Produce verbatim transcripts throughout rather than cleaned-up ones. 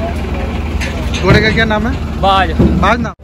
घोड़े का क्या नाम है? बाज। बाज नाम।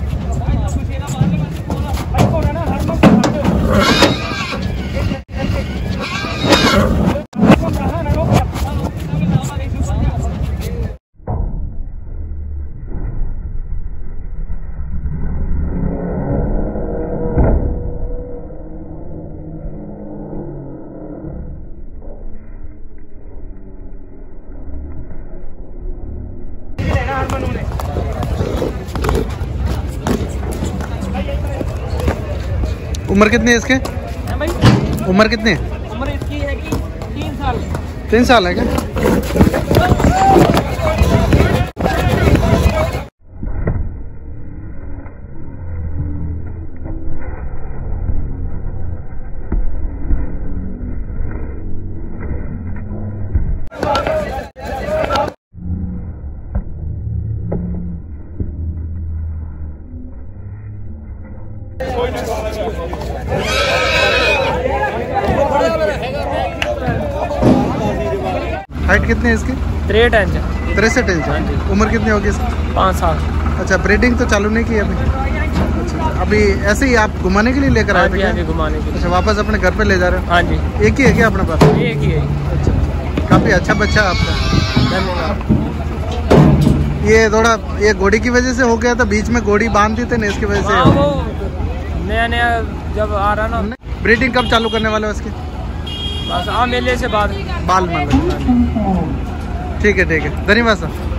उम्र कितनी है इसके? भाई उम्र कितनी है? उम्र इसकी है कि तीन साल। तीन साल है क्या? हाइट कितनी है इसकी? तिरसठ इंच। तिरसठ इंच। उम्र कितनी होगी इसकी? पाँच साल। अच्छा, ब्रीडिंग तो चालू नहीं की अभी? अच्छा, अभी ऐसे ही आप घुमाने के लिए लेकर आए थे? हाँ जी, घुमाने के लिए। अच्छा, वापस अपने घर पे ले जा रहे हो? हाँ जी। एक ही है क्या अपने पास? एक ही है। अच्छा, काफी अच्छा बच्चा आपका। धन्यवाद। ये थोड़ा ये घोड़ी की वजह से हो गया था, बीच में घोड़ी बांध दी थे ना, इसकी वजह से? वो नया नया जब आ रहा ना। ब्रीडिंग कब चालू करने वाले हो इसकी? बस आ मेले से बाद। बाल मतलब। ठीक है ठीक है, धन्यवाद सर।